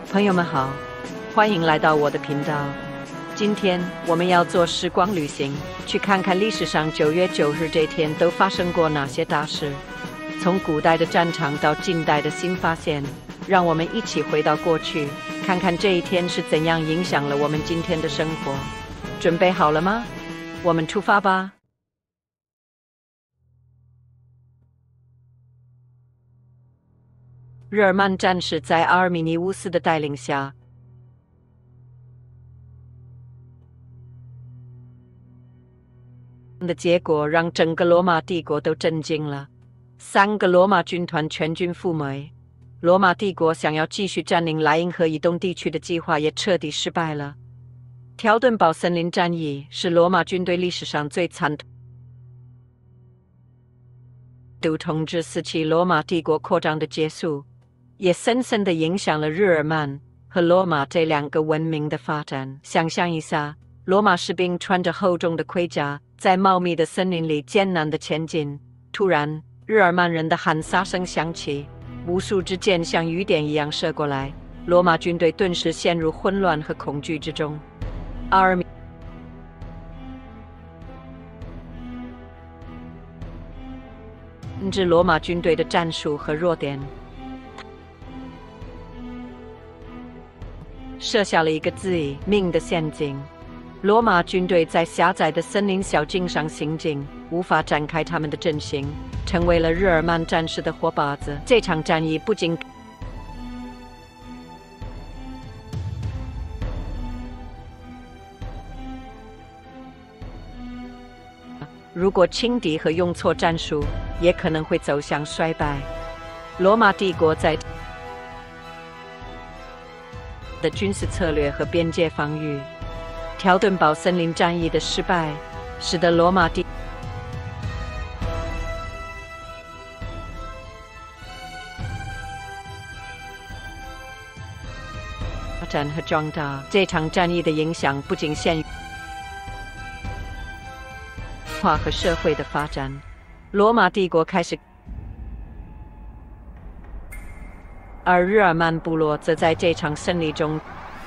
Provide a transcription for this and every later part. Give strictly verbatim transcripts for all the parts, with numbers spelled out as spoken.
朋友们好，欢迎来到我的频道。今天我们要做时光旅行，去看看历史上九月九日这天都发生过哪些大事。从古代的战场到近代的新发现，让我们一起回到过去，看看这一天是怎样影响了我们今天的生活。准备好了吗？我们出发吧。日耳曼战士在阿尔米尼乌斯的带领下，的结果让整个罗马帝国都震惊了。三个罗马军团全军覆没，罗马帝国想要继续占领莱茵河以东地区的计划也彻底失败了。条顿堡森林战役是罗马军队历史上最惨毒统治时期罗马帝国扩张的结束，也深深地影响了日耳曼和罗马这两个文明的发展。想象一下，罗马士兵穿着厚重的盔甲，在茂密的森林里艰难地前进。突然，日耳曼人的喊杀声响起，无数支箭像雨点一样射过来，罗马军队顿时陷入混乱和恐惧之中。阿尔米知罗马军队的战术和弱点，设下了一个致命的陷阱。罗马军队在狭窄的森林小径上行进，无法展开他们的阵型，成为了日耳曼战士的活靶子。这场战役不仅如果轻敌和用错战术，也可能会走向衰败。罗马帝国在的军事策略和边界防御，条顿堡森林战役的失败，使得罗马帝发展和壮大。这场战役的影响不仅限于化和社会的发展，罗马帝国开始，而日耳曼部落则在这场胜利中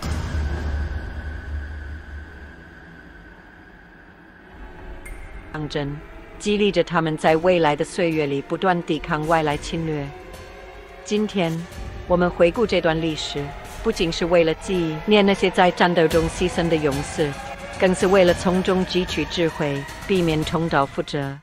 抗争，激励着他们在未来的岁月里不断抵抗外来侵略。今天，我们回顾这段历史，不仅是为了纪念那些在战斗中牺牲的勇士，更是为了从中汲取智慧，避免重蹈覆辙。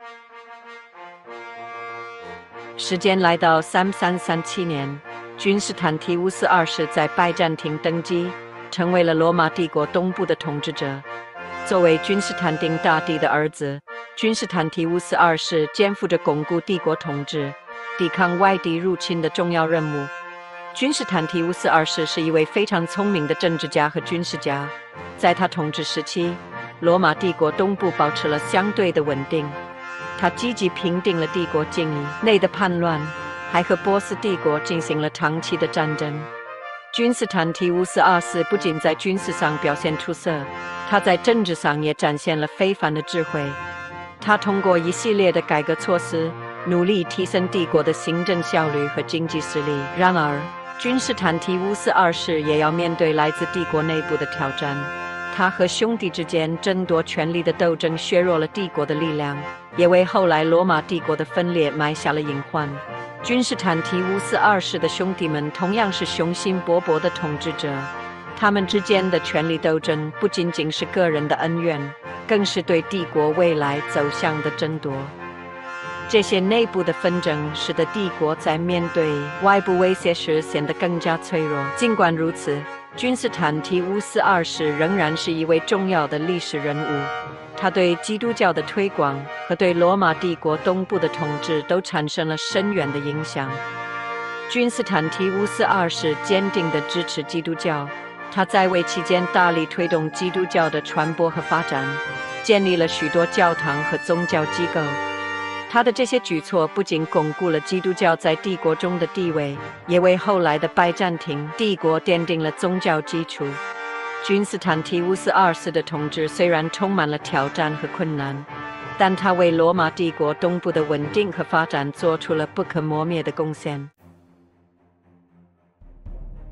时间来到三三三七年，君士坦提乌斯二世在拜占庭登基，成为了罗马帝国东部的统治者。作为君士坦丁大帝的儿子，君士坦提乌斯二世肩负着巩固帝国统治、抵抗外敌入侵的重要任务。君士坦提乌斯二世是一位非常聪明的政治家和军事家，在他统治时期，罗马帝国东部保持了相对的稳定。他积极平定了帝国境内的叛乱，还和波斯帝国进行了长期的战争。君士坦提乌斯二世不仅在军事上表现出色，他在政治上也展现了非凡的智慧。他通过一系列的改革措施，努力提升帝国的行政效率和经济实力。然而，君士坦提乌斯二世也要面对来自帝国内部的挑战。他和兄弟之间争夺权力的斗争削弱了帝国的力量，也为后来罗马帝国的分裂埋下了隐患。君士坦提乌斯二世的兄弟们同样是雄心勃勃的统治者，他们之间的权力斗争不仅仅是个人的恩怨，更是对帝国未来走向的争夺。这些内部的纷争使得帝国在面对外部威胁时显得更加脆弱。尽管如此，君士坦提乌斯二世仍然是一位重要的历史人物，他对基督教的推广和对罗马帝国东部的统治都产生了深远的影响。君士坦提乌斯二世坚定地支持基督教，他在位期间大力推动基督教的传播和发展，建立了许多教堂和宗教机构。他的这些举措不仅巩固了基督教在帝国中的地位，也为后来的拜占庭帝国奠定了宗教基础。君士坦提乌斯二世的统治虽然充满了挑战和困难，但他为罗马帝国东部的稳定和发展做出了不可磨灭的贡献。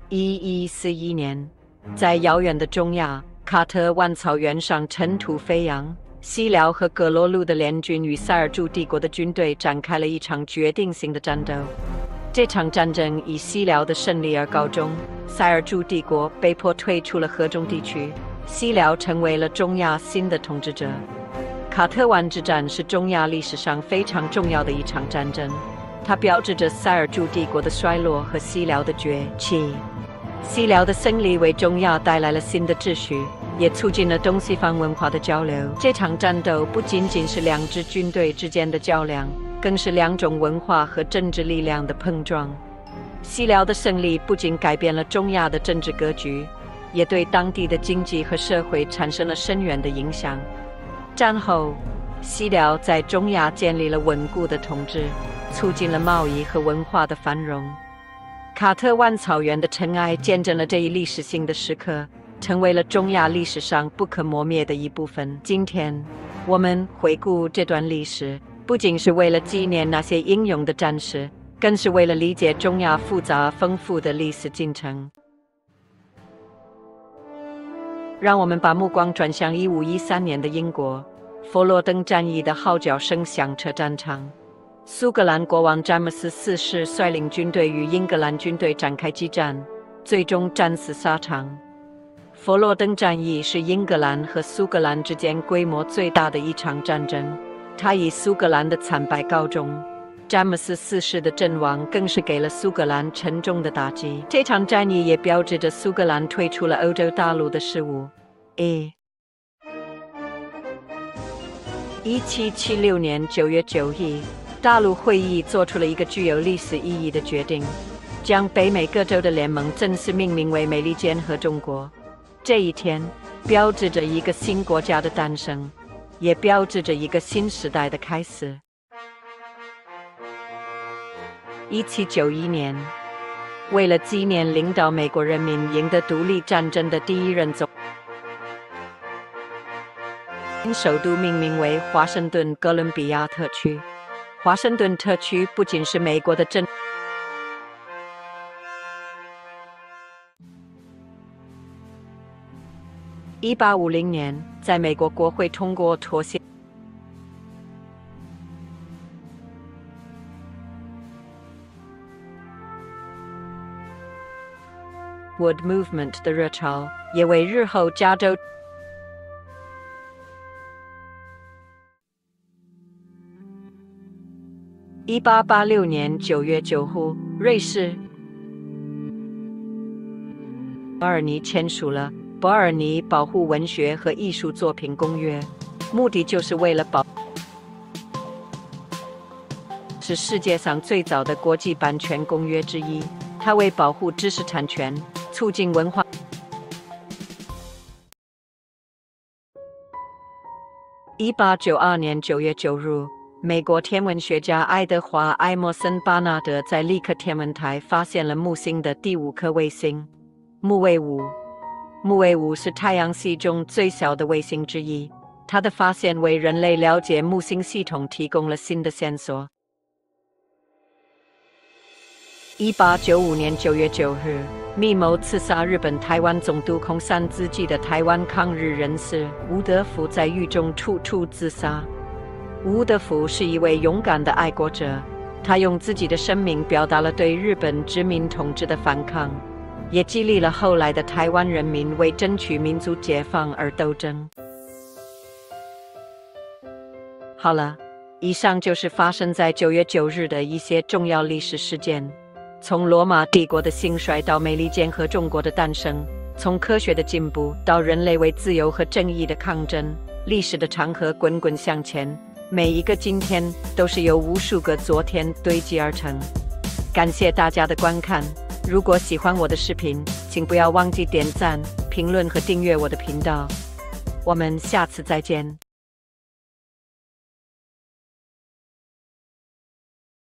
一一四一年，在遥远的中亚卡特万草原上尘土飞扬，西辽和葛罗路的联军与塞尔柱帝国的军队展开了一场决定性的战斗。这场战争以西辽的胜利而告终，塞尔柱帝国被迫退出了河中地区，西辽成为了中亚新的统治者。卡特湾之战是中亚历史上非常重要的一场战争，它标志着塞尔柱帝国的衰落和西辽的崛起。西辽的胜利为中亚带来了新的秩序，也促进了东西方文化的交流。这场战斗不仅仅是两支军队之间的较量，更是两种文化和政治力量的碰撞。西辽的胜利不仅改变了中亚的政治格局，也对当地的经济和社会产生了深远的影响。战后，西辽在中亚建立了稳固的统治，促进了贸易和文化的繁荣。卡特湾草原的尘埃见证了这一历史性的时刻，成为了中亚历史上不可磨灭的一部分。今天，我们回顾这段历史，不仅是为了纪念那些英勇的战士，更是为了理解中亚复杂丰富的历史进程。让我们把目光转向一五一三年的英国，佛罗登战役的号角声响彻战场。苏格兰国王詹姆斯四世率领军队与英格兰军队展开激战，最终战死沙场。佛罗登战役是英格兰和苏格兰之间规模最大的一场战争，它以苏格兰的惨败告终。詹姆斯四世的阵亡更是给了苏格兰沉重的打击。这场战役也标志着苏格兰退出了欧洲大陆的事务。一七七六年九月九日，大陆会议做出了一个具有历史意义的决定，将北美各州的联盟正式命名为美利坚合众国。这一天标志着一个新国家的诞生，也标志着一个新时代的开始。一七九一年，为了纪念领导美国人民赢得独立战争的第一任总统，首都命名为华盛顿哥伦比亚特区。华盛顿特区不仅是美国的政一八五零年，在美国国会通过妥协Wood Movement 的热潮，也为日后加州一八八六年九月九日，瑞士伯尔尼签署了《伯尔尼保护文学和艺术作品公约》，目的就是为了保是世界上最早的国际版权公约之一。它为保护知识产权、促进文化。一八九二年九月九日，美国天文学家爱德华·埃默森·巴纳德在利克天文台发现了木星的第五颗卫星——木卫五。木卫五是太阳系中最小的卫星之一，它的发现为人类了解木星系统提供了新的线索。一八九五年九月九日，密谋刺杀日本台湾总督空山之际的台湾抗日人士吴德福在狱中处处自杀。吴德福是一位勇敢的爱国者，他用自己的生命表达了对日本殖民统治的反抗，也激励了后来的台湾人民为争取民族解放而斗争。好了，以上就是发生在九月九日的一些重要历史事件。从罗马帝国的兴衰到美利坚合众国的诞生，从科学的进步到人类为自由和正义的抗争，历史的长河滚滚向前，每一个今天都是由无数个昨天堆积而成。感谢大家的观看，如果喜欢我的视频，请不要忘记点赞、评论和订阅我的频道。我们下次再见。